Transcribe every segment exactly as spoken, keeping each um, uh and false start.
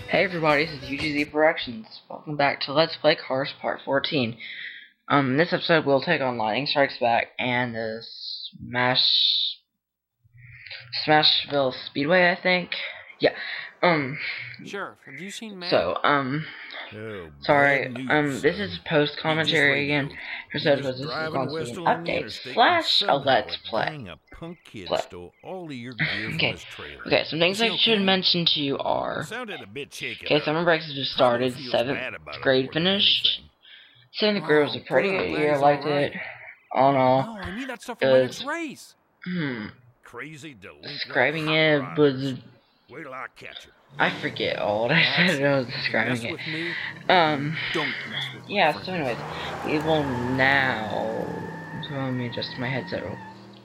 Hey everybody, this is U G Z Productions. Welcome back to Let's Play Cars Part fourteen. Um, in this episode we'll take on Lightning Strikes Back and the Smash... Smasherville Speedway, I think? Yeah, um... Sheriff, have you seen Matt? So, um... Oh, sorry, news, um, this son. is post-commentary again. Episode was this is going to be an update slash a Let's Play. A punk kid Play. stole all of your gear Okay, from his trailer. okay, some things I okay? should mention to you are... Sounded a bit shaken Okay, up. summer breaks have just started, seventh grade finished. Seventh grade was a pretty good year, I liked it. All in all, No, I need that stuff it for my was, next race. hmm, Crazy delinquent describing hot it rodders. was, Wait till I catch him. I forget all what I said when I was describing Mess with it. me, Um, don't mess with my yeah, friend. so anyways, we will now, so let me adjust my headset real,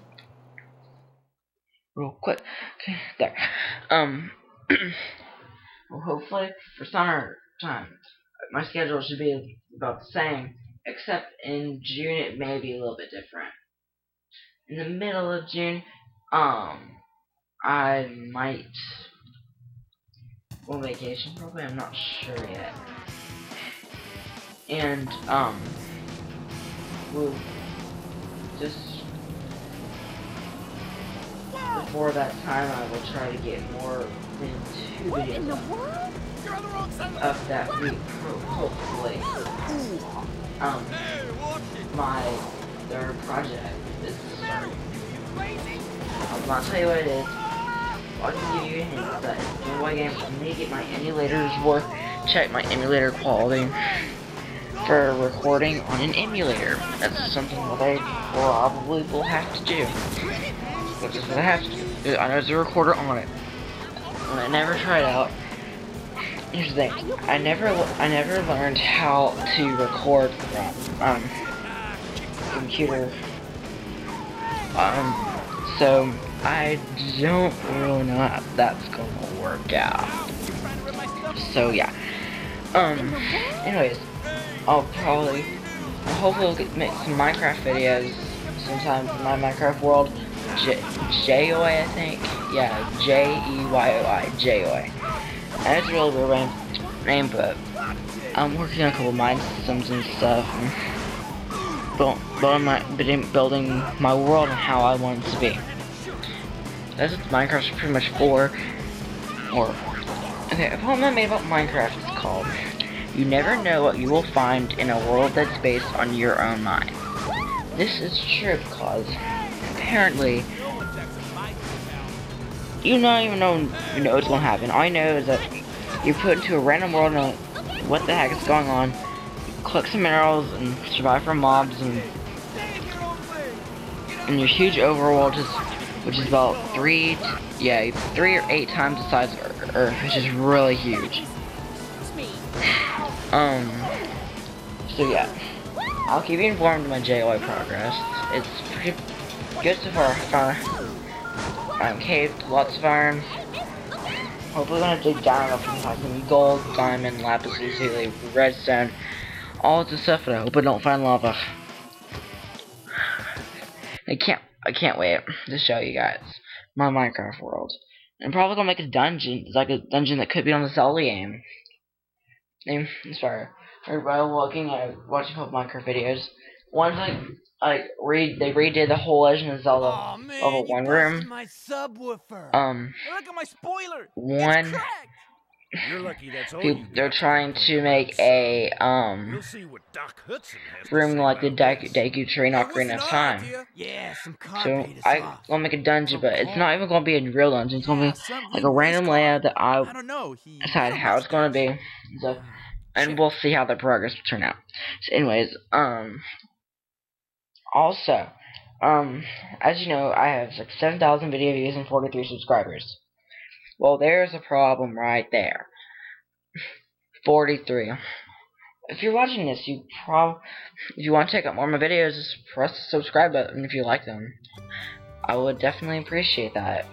real quick. Okay, there. Um, well, hopefully for summer time, my schedule should be about the same, except in June it may be a little bit different. In the middle of June, um, I might go on vacation, probably, I'm not sure yet. And, um, we'll just, before that time, I will try to get more than two videos up, up that week, hopefully. Um, my third project is starting. I'll not tell you what it is. I can give you a hint that in Game Boy games, I need to get my emulators work, check my emulator quality for recording on an emulator. That's something that I probably will have to do. That's just what I have to do. I know there's a recorder on it. When I never tried out, here's the thing. I never, I never learned how to record from um computer. Um, so I don't really know how that's gonna work out. So yeah. Um. Anyways, I'll probably, I'll hopefully I'll get, make some Minecraft videos sometime in my Minecraft world. J J O I, I think. Yeah, J E Y O I, J O I. And it's a really weird name, but I'm working on a couple mine systems and stuff. And build, building my building my world and how I want it to be. That's what Minecraft's pretty much for. Or okay, a poem I made about Minecraft is called "You Never Know What You Will Find in a World That's Based on Your Own Mind." This is true because apparently you don't even know you know what's gonna happen. All I know is that you're put into a random world and like, what the heck is going on? You collect some minerals and survive from mobs, and and your huge overworld is, which is about three, yeah, three or eight times the size of Earth, which is really huge. Um. So yeah, I'll keep you informed of my J O I progress. It's pretty good so far. I found um, cave, lots of iron. Hopefully, when I dig down, I'll find some gold, diamond, lapis lazuli, redstone, all the stuff. But I hope I don't find lava. I can't. I can't wait to show you guys my Minecraft world. I'm probably gonna make a dungeon. It's like a dungeon that could be on the Zelda game. Name sorry. Everybody walking and watching a couple Minecraft videos. One's like like read they redid the whole Legend of Zelda oh, man, level one room. My subwoofer. Um Hey, look at my spoiler. one It's cracked. You're lucky that's all people, you they're got trying to make a um You'll see what Doc Hudson has to room say like the about Deku this. Deku Tree in Hey, Ocarina of what's Time. idea? Yeah, some car So paint us I off. gonna make a dungeon, but it's not even gonna be a real dungeon. It's gonna Yeah, be some like a green race random car. layout that I I don't know. He decide had a how it's gonna mustache. be. So, and we'll see how the progress will turn out. So anyways, um also, um as you know, I have like seven thousand video views and forty-three subscribers. Well, there's a problem right there. forty-three. If you're watching this, you prob if you want to check out more of my videos, just press the subscribe button if you like them. I would definitely appreciate that.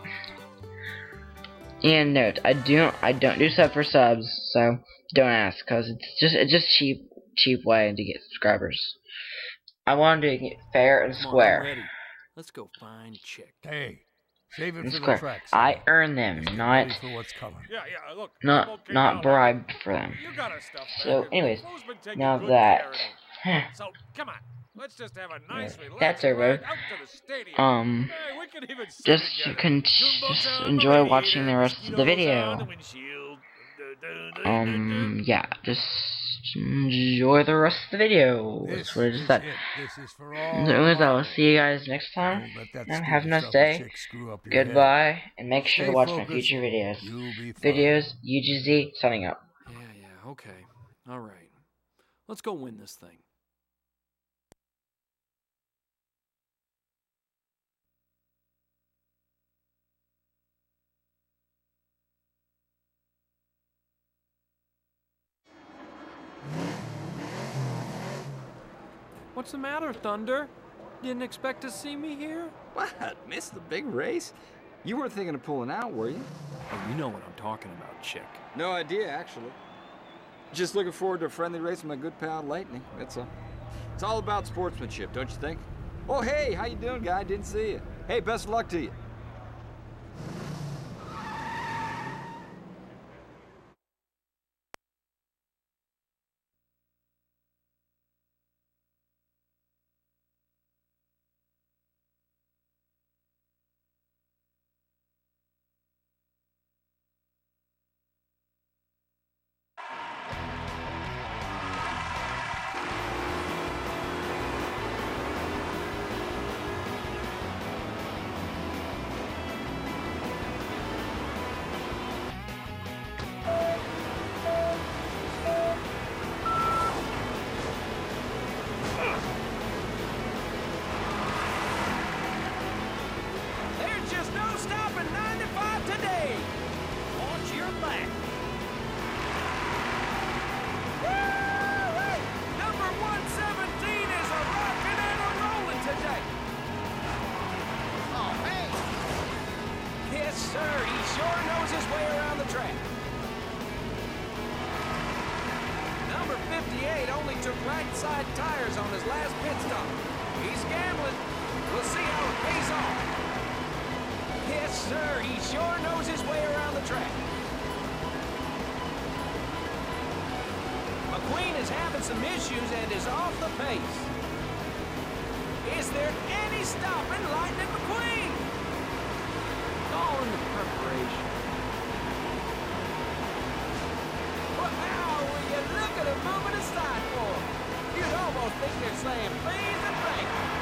And note, I don't I don't do sub for subs, so don't ask, cause it's just it's just cheap cheap way to get subscribers. I want to do it fair and Come on, I'm square. ready. Let's go find Chick. Hey, Save it in for the Square. track. I Sam. earn them, Let's get not ready for what's coming. Yeah, yeah. Look, I'm not okay not now. bribed for them. You got our stuff back. So, and anyways, Flo's been taking now good that care of me. So come on, let's just have a nice, yeah, relaxing that's over. ride out to the stadium. Um, Hey, we could even sing just together. con Jumbo just on the enjoy watching the radiator, rest of the mosquitoes on the video. windshield. Dun, dun, dun, dun, Um, yeah, just enjoy the rest of the video. This That's what I just is said. it. This is for all Anyways, the I will models. see you guys next time. Don't let that And stupid have a nice selfish day. chick screw up your head. Goodbye, and make sure Stay to watch my focused. future videos. You'll be fine. Videos, U G Z, signing up. Yeah, yeah, okay. All right. Let's go win this thing. What's the matter, Thunder? Didn't expect to see me here? What? Missed the big race? You weren't thinking of pulling out, were you? Oh, you know what I'm talking about, chick. No idea, actually. Just looking forward to a friendly race with my good pal Lightning, that's all. It's all about sportsmanship, don't you think? Oh, hey, how you doing, guy? Didn't see you. Hey, best of luck to you. There's just no stopping ninety-five today. Watch your back. Woo-wee! Number one seventeen is a rockin' and a rolling today. Oh, hey! Yes, sir. He sure knows his way around the track. Number fifty-eight only took right side tires on his last pit stop. He's gambling. We'll see how it pays off. Yes, sir. He sure knows his way around the track. McQueen is having some issues and is off the pace. Is there any stopping Lightning McQueen? All in the preparation. Wow, will you look at him moving aside for him? You'd almost think they're saying please and thank you.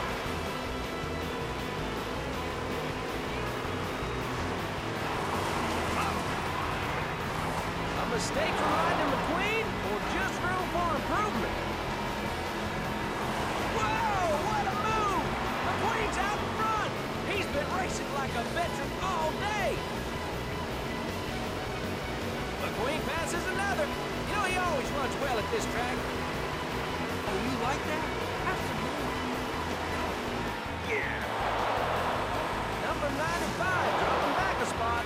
A mistake from Lightning McQueen or just room for improvement? Whoa, what a move! McQueen's out in front! He's been racing like a veteran all day! McQueen passes another. You know, he always runs well at this track. Oh, you like that? Absolutely. Yeah. Number ninety-five, dropping back a spot.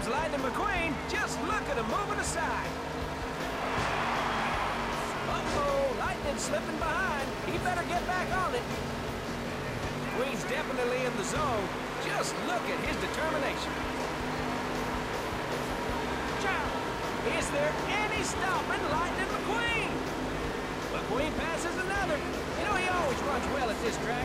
comes Lightning McQueen. Just look at him moving aside. Uh-oh, Lightning's slipping behind. He better get back on it. McQueen's definitely in the zone. Just look at his determination. Ciao. Is there any stopping Lightning McQueen? McQueen passes another. You know, he always runs well at this track.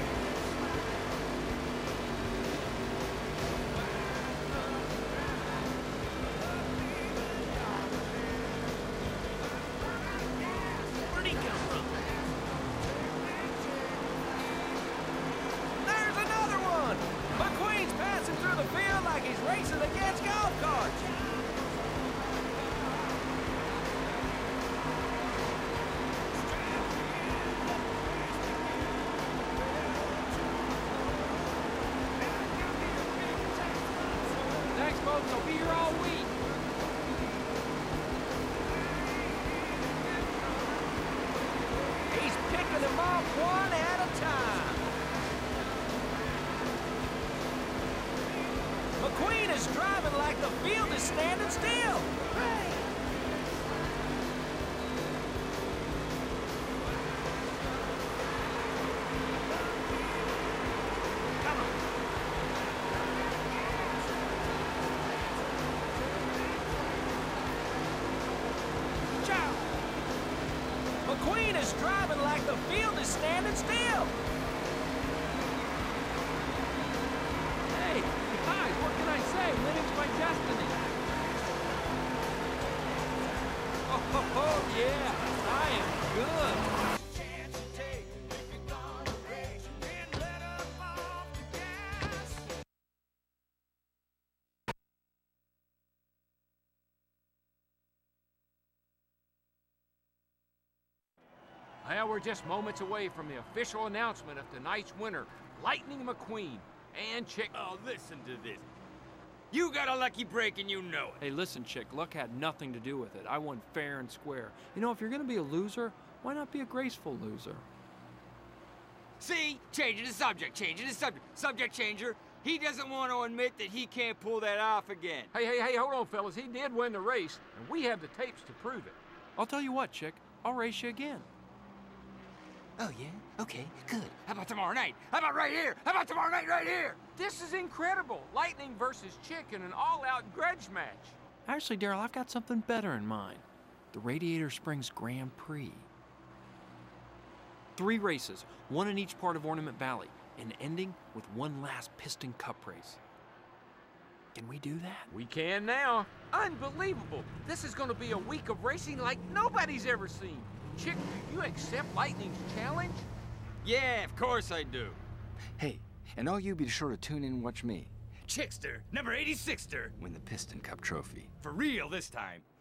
Where'd he come from? There's another one. McQueen's passing through the field like he's racing against golf carts. Thanks, folks. I'll be here all week. He's picking them off one at a time. McQueen is driving like the field is standing still. Hey! Come on. Ciao. McQueen is driving like the field is standing still. Hey, guys, what can I say? Living's my destiny. Oh, ho, ho, yeah, I am good. Well, we're just moments away from the official announcement of tonight's winner, Lightning McQueen. And Chick... Oh, listen to this. You got a lucky break and you know it. Hey, listen, Chick, luck had nothing to do with it. I won fair and square. You know, if you're gonna be a loser, why not be a graceful loser? See? Changing the subject, changing the subject. Subject changer. He doesn't want to admit that he can't pull that off again. Hey, hey, hey, hold on, fellas. He did win the race, and we have the tapes to prove it. I'll tell you what, Chick, I'll race you again. Oh, yeah? Okay, good. How about tomorrow night? How about right here? How about tomorrow night right here? This is incredible. Lightning versus Chick in an all-out grudge match. Actually, Daryl, I've got something better in mind. The Radiator Springs Grand Prix. Three races, one in each part of Ornament Valley, and ending with one last Piston Cup race. Can we do that? We can now. Unbelievable. This is going to be a week of racing like nobody's ever seen. Chick, do you accept Lightning's challenge? Yeah, of course I do. Hey, and all you be sure to tune in and watch me Chickster, number eighty-sixter, win the Piston Cup trophy. for real this time.